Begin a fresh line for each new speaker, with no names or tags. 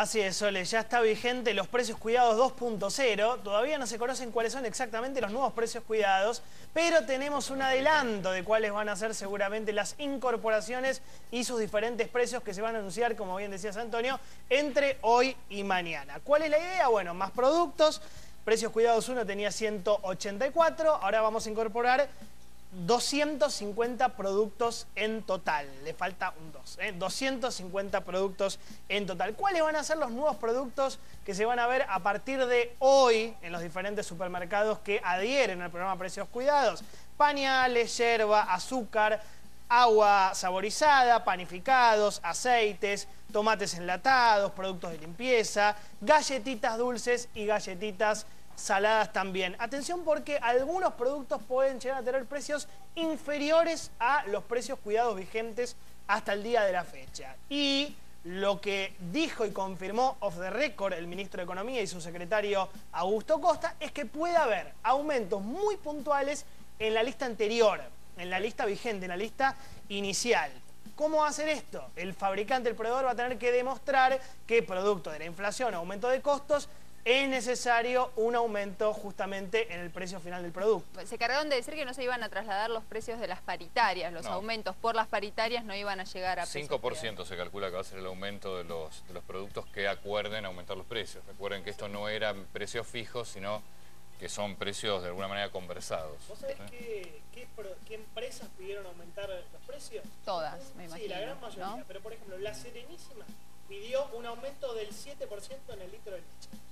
Así es, Sole, ya está vigente los precios cuidados 2.0. Todavía no se conocen cuáles son exactamente los nuevos precios cuidados, pero tenemos un adelanto de cuáles van a ser seguramente las incorporaciones y sus diferentes precios que se van a anunciar, como bien decías, Antonio, entre hoy y mañana. ¿Cuál es la idea? Bueno, más productos. Precios cuidados 1 tenía 184, ahora vamos a incorporar 250 productos en total. Le falta un 2, 250 productos en total. ¿Cuáles van a ser los nuevos productos que se van a ver a partir de hoy en los diferentes supermercados que adhieren al programa Precios Cuidados? Pañales, yerba, azúcar, agua saborizada, panificados, aceites, tomates enlatados, productos de limpieza, galletitas dulces y galletitas saladas también. Atención, porque algunos productos pueden llegar a tener precios inferiores a los precios cuidados vigentes hasta el día de la fecha. Y lo que dijo y confirmó off the record el ministro de Economía y su secretario Augusto Costa es que puede haber aumentos muy puntuales en la lista anterior, en la lista vigente, en la lista inicial. ¿Cómo va a hacer esto? El fabricante, el proveedor, va a tener que demostrar que producto de la inflación o aumento de costos es necesario un aumento justamente en el precio final del producto.
Se cargaron de decir que no se iban a trasladar los precios de las paritarias, los aumentos por las paritarias no iban a llegar a
5% se calcula que va a ser el aumento de los productos que acuerden aumentar los precios. Recuerden que esto no eran precios fijos, sino que son precios de alguna manera conversados.
¿Vos sabés qué empresas pidieron aumentar los precios?
Todas, me imagino.
Sí, la gran mayoría. ¿No? Pero por ejemplo, La Serenísima pidió un aumento del 7% en el litro de leche.